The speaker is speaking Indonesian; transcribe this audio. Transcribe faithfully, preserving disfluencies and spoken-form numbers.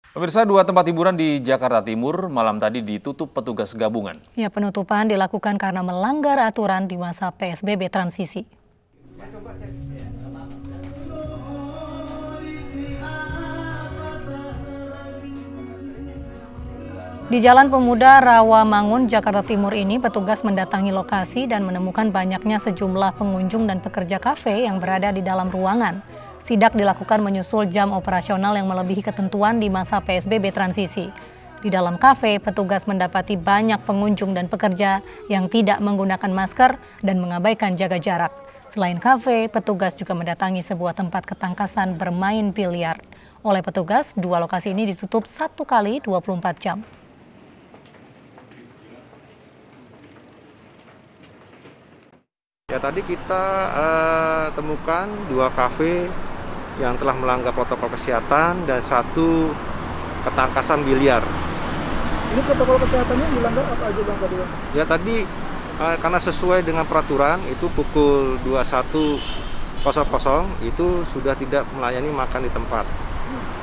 Pemirsa, dua tempat hiburan di Jakarta Timur malam tadi ditutup petugas gabungan. Ya, penutupan dilakukan karena melanggar aturan di masa P S B B transisi. Di Jalan Pemuda Rawamangun, Jakarta Timur ini, petugas mendatangi lokasi dan menemukan banyaknya sejumlah pengunjung dan pekerja kafe yang berada di dalam ruangan. Sidak dilakukan menyusul jam operasional yang melebihi ketentuan di masa P S B B transisi. Di dalam kafe, petugas mendapati banyak pengunjung dan pekerja yang tidak menggunakan masker dan mengabaikan jaga jarak. Selain kafe, petugas juga mendatangi sebuah tempat ketangkasan bermain biliar. Oleh petugas, dua lokasi ini ditutup satu kali dua puluh empat jam. Ya, tadi kita uh, temukan dua kafe yang telah melanggar protokol kesehatan dan satu ketangkasan biliar. Ini protokol kesehatannya yang dilanggar apa aja Bang tadi? Ya, tadi uh, karena sesuai dengan peraturan itu pukul dua puluh satu itu sudah tidak melayani makan di tempat.